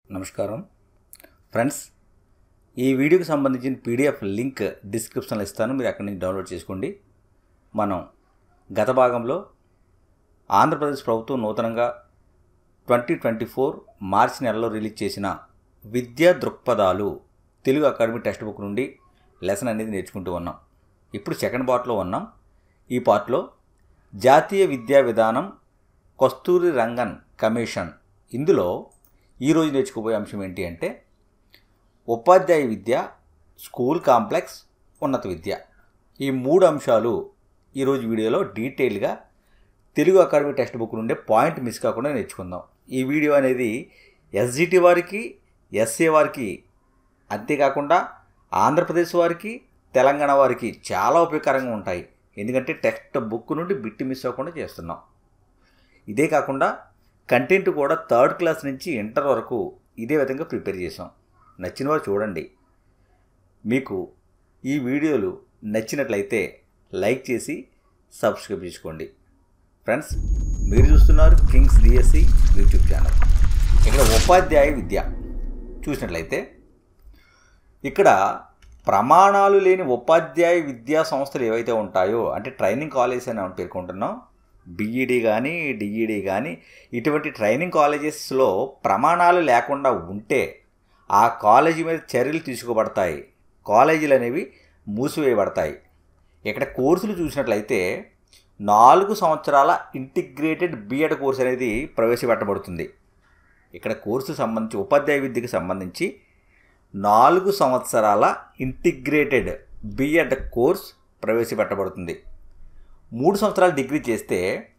నమస్కారం ఫ్రెండ్స్, ఈ వీడియోకి సంబంధించిన పీడిఎఫ్ లింక్ డిస్క్రిప్షన్లో ఇస్తాను. మీరు అక్కడి నుంచి డౌన్లోడ్ చేసుకోండి. మనం గత భాగంలో ఆంధ్రప్రదేశ్ ప్రభుత్వం నూతనంగా 2024 మార్చి నెలలో రిలీజ్ చేసిన విద్యా దృక్పథాలు తెలుగు అకాడమీ టెక్స్ట్ బుక్ నుండి లెసన్ అనేది నేర్చుకుంటూ ఉన్నాం. ఇప్పుడు సెకండ్ పార్ట్లో ఉన్నాం. ఈ పార్ట్లో జాతీయ విద్యా విధానం కస్తూరి రంగన్ కమిషన్, ఇందులో ఈరోజు నేర్చుకోబోయే అంశం ఏంటి అంటే ఉపాధ్యాయ విద్య, స్కూల్ కాంప్లెక్స్, ఉన్నత విద్య. ఈ మూడు అంశాలు ఈరోజు వీడియోలో డీటెయిల్గా తెలుగు అకాడమీ టెక్స్ట్ బుక్ నుండే పాయింట్ మిస్ కాకుండా నేర్చుకుందాం. ఈ వీడియో అనేది ఎస్జిటి వారికి, ఎస్ఏ వారికి, అంతేకాకుండా ఆంధ్రప్రదేశ్ వారికి, తెలంగాణ వారికి చాలా ఉపయోగకరంగా ఉంటాయి. ఎందుకంటే టెక్స్ట్ బుక్ నుండి బిట్ మిస్ అవ్వకుండా చేస్తున్నాం. ఇదే కాకుండా కంటెంట్ కూడా థర్డ్ క్లాస్ నుంచి ఇంటర్ వరకు ఇదే విధంగా ప్రిపేర్ చేసాం. నచ్చిన వారు చూడండి. మీకు ఈ వీడియోలు నచ్చినట్లయితే లైక్ చేసి సబ్స్క్రైబ్ చేసుకోండి. ఫ్రెండ్స్, మీరు చూస్తున్నారు కింగ్స్ డిఎస్సి యూట్యూబ్ ఛానల్. ఇక్కడ ఉపాధ్యాయ విద్య చూసినట్లయితే ఇక్కడ ప్రమాణాలు లేని ఉపాధ్యాయ విద్యా సంస్థలు ఏవైతే ఉంటాయో, అంటే ట్రైనింగ్ కాలేజెస్ అని పేర్కొంటున్నాం. బీఈడి కానీ, డిఈడి కానీ, ఇటువంటి ట్రైనింగ్ కాలేజెస్లో ప్రమాణాలు లేకుండా ఉంటే ఆ కాలేజీ మీద చర్యలు తీసుకోబడతాయి. కాలేజీలు అనేవి మూసివేయబడతాయి. ఇక్కడ కోర్సులు చూసినట్లయితే 4 సంవత్సరాల ఇంటిగ్రేటెడ్ బీఎడ్ కోర్స్ అనేది ప్రవేశపెట్టబడుతుంది. ఇక్కడ కోర్సు సంబంధించి ఉపాధ్యాయ విద్యకు సంబంధించి 4 సంవత్సరాల ఇంటిగ్రేటెడ్ బీఎడ్ కోర్స్ ప్రవేశపెట్టబడుతుంది. 3 సంవత్సరాల డిగ్రీ చేస్తే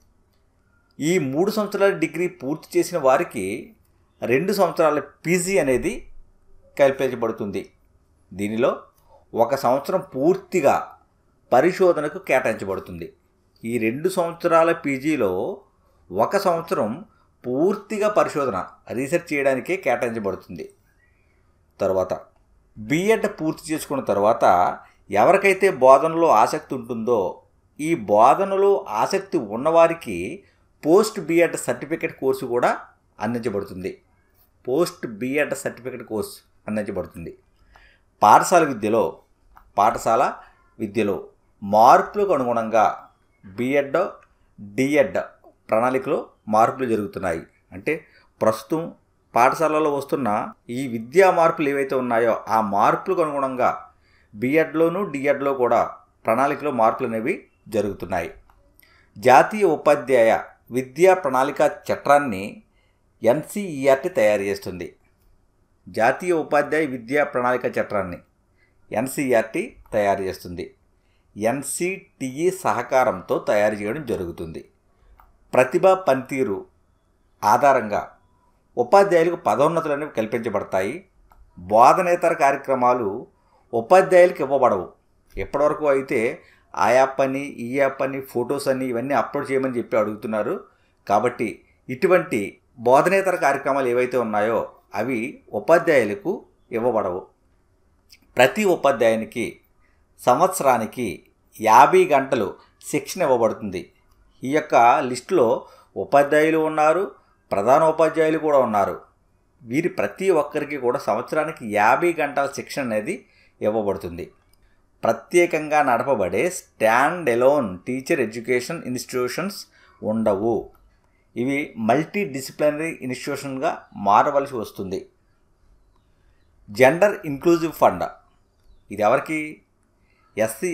ఈ 3 సంవత్సరాల డిగ్రీ పూర్తి చేసిన వారికి 2 సంవత్సరాల పీజీ అనేది కల్పించబడుతుంది. దీనిలో 1 సంవత్సరం పూర్తిగా పరిశోధనకు కేటాయించబడుతుంది. ఈ 2 సంవత్సరాల పీజీలో 1 సంవత్సరం పూర్తిగా పరిశోధన, రీసెర్చ్ చేయడానికే కేటాయించబడుతుంది. తర్వాత బీఎడ్ పూర్తి చేసుకున్న తర్వాత ఎవరికైతే బోధనలో ఆసక్తి ఉంటుందో, ఈ బోధనలో ఆసక్తి ఉన్నవారికి పోస్ట్ బీఎడ్ సర్టిఫికేట్ కోర్సు కూడా అందించబడుతుంది. పోస్ట్ బీఎడ్ సర్టిఫికేట్ కోర్సు అందించబడుతుంది. పాఠశాల విద్యలో మార్పులకు అనుగుణంగా బీఎడ్, డిఎడ్ ప్రణాళికలో మార్పులు జరుగుతున్నాయి. అంటే ప్రస్తుతం పాఠశాలలో వస్తున్న ఈ విద్యా మార్పులు ఏవైతే ఉన్నాయో ఆ మార్పులకు అనుగుణంగా బీఎడ్లోను, డిఎడ్లో కూడా ప్రణాళికలో మార్పులు అనేవి జరుగుతున్నాయి. జాతీయ ఉపాధ్యాయ విద్యా ప్రణాళిక చట్టాన్ని ఎన్సిఈఆర్టీ తయారు చేస్తుంది. జాతీయ ఉపాధ్యాయ విద్యా ప్రణాళిక చట్టాన్ని ఎన్సిఈఆర్టీ తయారు చేస్తుంది. ఎన్సిటిఈ సహకారంతో తయారు చేయడం జరుగుతుంది. ప్రతిభా పనితీరు ఆధారంగా ఉపాధ్యాయులకు పదోన్నతులు అనేవి కల్పించబడతాయి. బోధనేతర కార్యక్రమాలు ఉపాధ్యాయులకు ఇవ్వబడవు. ఎప్పటివరకు అయితే ఆ యాప్ అని, ఈ యాప్ అని, ఫొటోస్ అని ఇవన్నీ అప్లోడ్ చేయమని చెప్పి అడుగుతున్నారు. కాబట్టి ఇటువంటి బోధనేతర కార్యక్రమాలు ఏవైతే ఉన్నాయో అవి ఉపాధ్యాయులకు ఇవ్వబడవు. ప్రతి ఉపాధ్యాయునికి సంవత్సరానికి 50 గంటలు శిక్షణ ఇవ్వబడుతుంది. ఈ యొక్క లిస్టులో ఉపాధ్యాయులు ఉన్నారు, ప్రధాన ఉపాధ్యాయులు కూడా ఉన్నారు. వీరి ప్రతి ఒక్కరికి కూడా సంవత్సరానికి 50 గంటల శిక్షణ అనేది ఇవ్వబడుతుంది. ప్రత్యేకంగా నడపబడే stand alone teacher education institutions ఉండవు. ఇవి మల్టీ డిసిప్లినరీ ఇన్స్టిట్యూషన్గా మారవలసి వస్తుంది. జెండర్ ఇంక్లూజివ్ ఫండ్, ఇది ఎవరికి? ఎస్సీ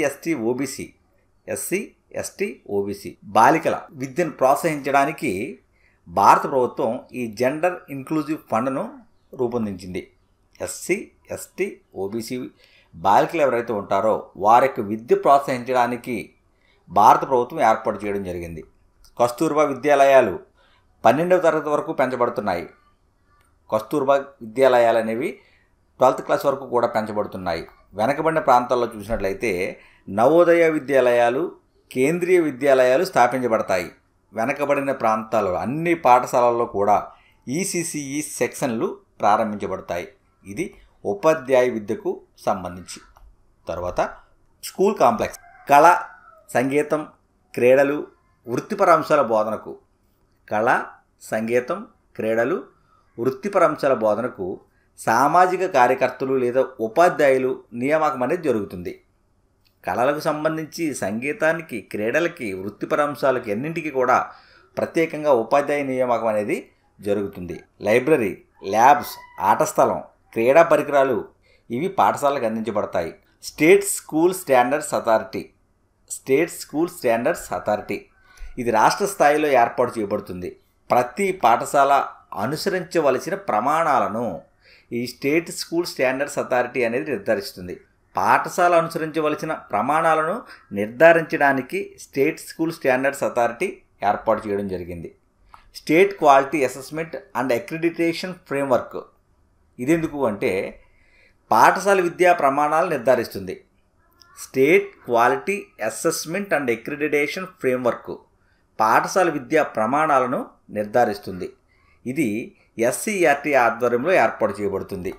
ఎస్టీ ఓబీసీ బాలికల విద్యను ప్రోత్సహించడానికి భారత ప్రభుత్వం ఈ జెండర్ ఇంక్లూజివ్ ఫండ్ను రూపొందించింది. ఎస్సీ, ఎస్టీ, ఓబీసీ బాలికలు ఎవరైతే ఉంటారో వారి యొక్క విద్య ప్రోత్సహించడానికి భారత ప్రభుత్వం ఏర్పాటు చేయడం జరిగింది. కస్తూర్బా విద్యాలయాలు 12వ తరగతి వరకు పెంచబడుతున్నాయి. కస్తూర్బా విద్యాలయాలు అనేవి 12th క్లాస్ వరకు కూడా పెంచబడుతున్నాయి. వెనకబడిన ప్రాంతాల్లో చూసినట్లయితే నవోదయ విద్యాలయాలు, కేంద్రీయ విద్యాలయాలు స్థాపించబడతాయి. వెనకబడిన ప్రాంతాల్లో అన్ని పాఠశాలల్లో కూడా ఈసీసీఈ సెక్షన్లు ప్రారంభించబడతాయి. ఇది ఉపాధ్యాయ విద్యకు సంబంధించి. తర్వాత స్కూల్ కాంప్లెక్స్, కళ, సంగీతం, క్రీడలు, వృత్తిపర అంశాల బోధనకు. కళ, సంగీతం, క్రీడలు, వృత్తిపర అంశాల బోధనకు సామాజిక కార్యకర్తలు లేదా ఉపాధ్యాయులు నియామకం అనేది జరుగుతుంది. కళలకు సంబంధించి సంగీతానికి, క్రీడలకి, వృత్తిపర అంశాలకి అన్నింటికి కూడా ప్రత్యేకంగా ఉపాధ్యాయ నియామకం అనేది జరుగుతుంది. లైబ్రరీ, ల్యాబ్స్, ఆట స్థలం, క్రీడా పరికరాలు ఇవి పాఠశాలకు అందించబడతాయి. స్టేట్ స్కూల్ స్టాండర్డ్స్ అథారిటీ ఇది రాష్ట్ర స్థాయిలో ఏర్పాటు చేయబడుతుంది. ప్రతి పాఠశాల అనుసరించవలసిన ప్రమాణాలను ఈ స్టేట్ స్కూల్ స్టాండర్డ్స్ అథారిటీ అనేది నిర్ధారిస్తుంది. పాఠశాల అనుసరించవలసిన ప్రమాణాలను నిర్ధారించడానికి స్టేట్ స్కూల్ స్టాండర్డ్స్ అథారిటీ ఏర్పాటు చేయడం జరిగింది. State quality assessment and accreditation framework ఇదెందుకు అంటే పాఠశాల విద్యా ప్రమాణాలు నిర్ధారిస్తుంది. State quality assessment and accreditation framework పాఠశాల విద్యా ప్రమాణాలను నిర్ధారిస్తుంది. ఇది SCERT ఆధ్వర్యంలో ఏర్పాటు చేయబడుతుంది.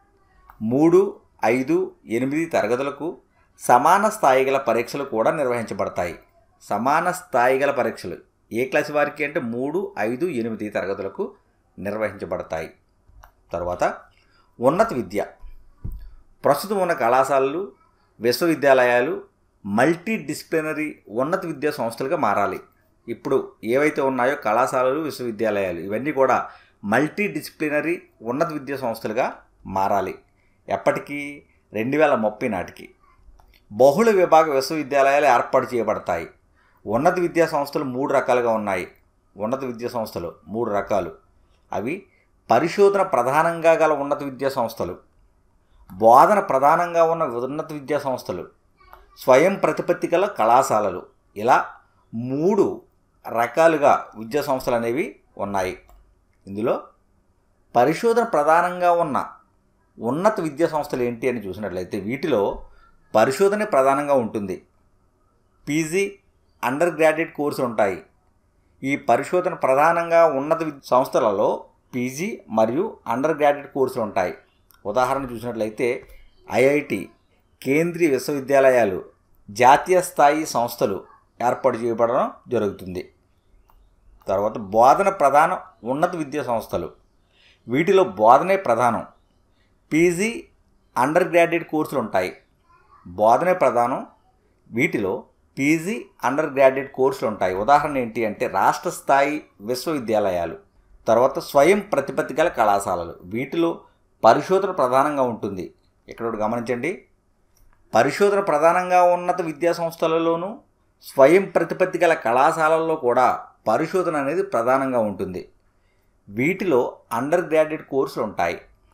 3, 5, 8 తరగతులకు సమాన స్థాయి గల పరీక్షలు కూడా నిర్వహించబడతాయి. సమాన స్థాయి గల పరీక్షలు ఏ క్లాస్ వారికి అంటే 3, 5, 8 తరగతులకు నిర్వహించబడతాయి. తర్వాత ఉన్నత విద్య. ప్రస్తుతం ఉన్న కళాశాలలు, విశ్వవిద్యాలయాలు మల్టీ డిసిప్లినరీ ఉన్నత విద్యా సంస్థలుగా మారాలి. ఇప్పుడు ఏవైతే ఉన్నాయో కళాశాలలు, విశ్వవిద్యాలయాలు ఇవన్నీ కూడా మల్టీ డిసిప్లినరీ ఉన్నత విద్యా సంస్థలుగా మారాలి. ఎప్పటికీ 2030 నాటికి. బహుళ విభాగ విశ్వవిద్యాలయాలు ఏర్పాటు చేయబడతాయి. ఉన్నత విద్యా సంస్థలు 3 రకాలుగా ఉన్నాయి. ఉన్నత విద్యా సంస్థలు 3 రకాలు. అవి పరిశోధన ప్రధానంగా గల ఉన్నత విద్యా సంస్థలు, బోధన ప్రధానంగా ఉన్న ఉన్నత విద్యా సంస్థలు, స్వయం ప్రతిపత్తి గల కళాశాలలు. ఇలా 3 రకాలుగా విద్యా సంస్థలు అనేవి ఉన్నాయి. ఇందులో పరిశోధన ప్రధానంగా ఉన్న ఉన్నత విద్యా సంస్థలు ఏంటి అని చూసినట్లయితే వీటిలో పరిశోధన ప్రధానంగా ఉంటుంది. పీజీ, అండర్ గ్రాడ్యుయేట్ కోర్సులు ఉంటాయి. ఈ పరిశోధన ప్రధానంగా ఉన్నత సంస్థలలో పీజీ మరియు అండర్ గ్రాడ్యుయేట్ కోర్సులు ఉంటాయి. ఉదాహరణ చూసినట్లయితే IIT, కేంద్రీయ విశ్వవిద్యాలయాలు, జాతీయ స్థాయి సంస్థలు ఏర్పాటు చేయబడడం జరుగుతుంది. తర్వాత బోధన ప్రధాన ఉన్నత విద్యా సంస్థలు. వీటిలో బోధనే ప్రధానం. పీజీ, అండర్ గ్రాడ్యుయేట్ కోర్సులు ఉంటాయి. బోధనే ప్రధానం. వీటిలో పీజీ, అండర్ గ్రాడ్యుయేట్ కోర్సులు ఉంటాయి. ఉదాహరణ ఏంటి అంటే రాష్ట్ర స్థాయి విశ్వవిద్యాలయాలు. తర్వాత స్వయం ప్రతిపత్తి గల కళాశాలలు. వీటిలో పరిశోధన ప్రధానంగా ఉంటుంది. ఇక్కడ గమనించండి, పరిశోధన ప్రధానంగా ఉన్నత విద్యా సంస్థలలోనూ స్వయం ప్రతిపత్తి గల కళాశాలల్లో కూడా పరిశోధన అనేది ప్రధానంగా ఉంటుంది. వీటిలో అండర్ గ్రాడ్యుయేట్ కోర్సులు ఉంటాయి.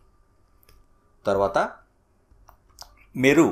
తర్వాత MERU,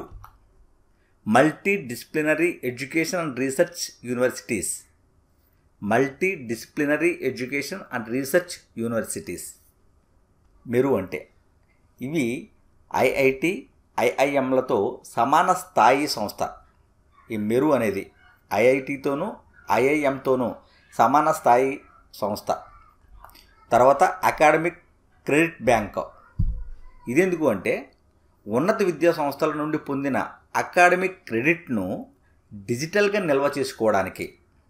multi disciplinary education and research universities. Multi disciplinary education and research universities MERU అంటే ఇవి IIT, IIMలతో సమాన స్థాయి సంస్థ. ఈ మెరు అనేది IITతోనూ IIMతోనూ సమాన స్థాయి సంస్థ. తర్వాత అకాడమిక్ క్రెడిట్ బ్యాంక్. ఇదెందుకు అంటే ఉన్నత విద్యా సంస్థల నుండి పొందిన అకాడమిక్ క్రెడిట్ను డిజిటల్గా నిల్వ చేసుకోవడానికి.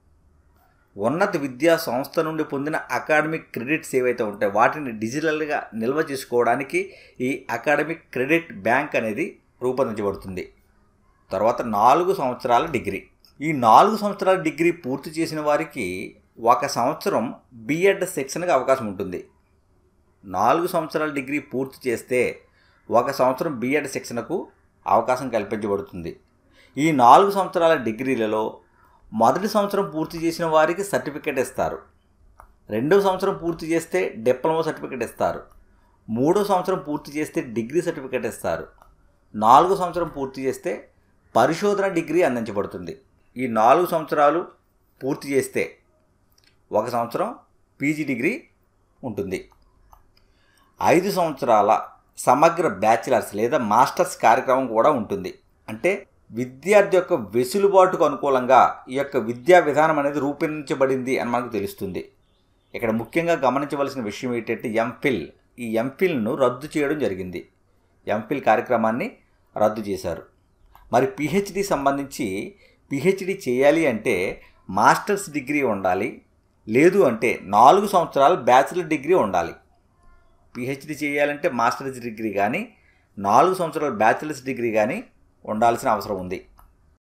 ఉన్నత విద్యా సంస్థ నుండి పొందిన అకాడమిక్ క్రెడిట్స్ ఏవైతే ఉంటాయో వాటిని డిజిటల్గా నిల్వ చేసుకోవడానికి ఈ అకాడమిక్ క్రెడిట్ బ్యాంక్ అనేది రూపొందించబడుతుంది. తర్వాత 4 సంవత్సరాల డిగ్రీ. ఈ 4 సంవత్సరాల డిగ్రీ పూర్తి చేసిన వారికి 1 సంవత్సరం B.Ed సెక్షన్కి అవకాశం ఉంటుంది. 4 సంవత్సరాల డిగ్రీ పూర్తి చేస్తే 1 సంవత్సరం B.Ed సెక్షన్కు అవకాశం కల్పించబడుతుంది. ఈ 4 సంవత్సరాల డిగ్రీలలో మొదటి సంవత్సరం పూర్తి చేసిన వారికి సర్టిఫికేట్ ఇస్తారు. 2వ సంవత్సరం పూర్తి చేస్తే డిప్లొమా సర్టిఫికేట్ ఇస్తారు. 3వ సంవత్సరం పూర్తి చేస్తే డిగ్రీ సర్టిఫికేట్ ఇస్తారు. 4వ సంవత్సరం పూర్తి చేస్తే పరిశోధన డిగ్రీ అందించబడుతుంది. ఈ 4 సంవత్సరాలు పూర్తి చేస్తే 1 సంవత్సరం పీజీ డిగ్రీ ఉంటుంది. 5 సంవత్సరాల సమగ్ర బ్యాచిలర్స్ లేదా మాస్టర్స్ కార్యక్రమం కూడా ఉంటుంది. అంటే విద్యార్థి యొక్క వెసులుబాటుకు అనుకూలంగా ఈ యొక్క విద్యా విధానం అనేది రూపొందించబడింది అని మనకు తెలుస్తుంది. ఇక్కడ ముఖ్యంగా గమనించవలసిన విషయం ఏంటంటే ఎంఫిల్. ఈ ఎంఫిల్ను రద్దు చేయడం జరిగింది. ఎంఫిల్ కార్యక్రమాన్ని రద్దు చేశారు. మరి పిహెచ్డి సంబంధించి పిహెచ్డి చేయాలి అంటే మాస్టర్స్ డిగ్రీ ఉండాలి, లేదు అంటే 4 సంవత్సరాలు బ్యాచిలర్ డిగ్రీ ఉండాలి. పిహెచ్డి చేయాలంటే మాస్టర్స్ డిగ్రీ కానీ 4 సంవత్సరాల బ్యాచిలర్స్ డిగ్రీ కానీ ఉండాల్సిన అవసరం ఉంది.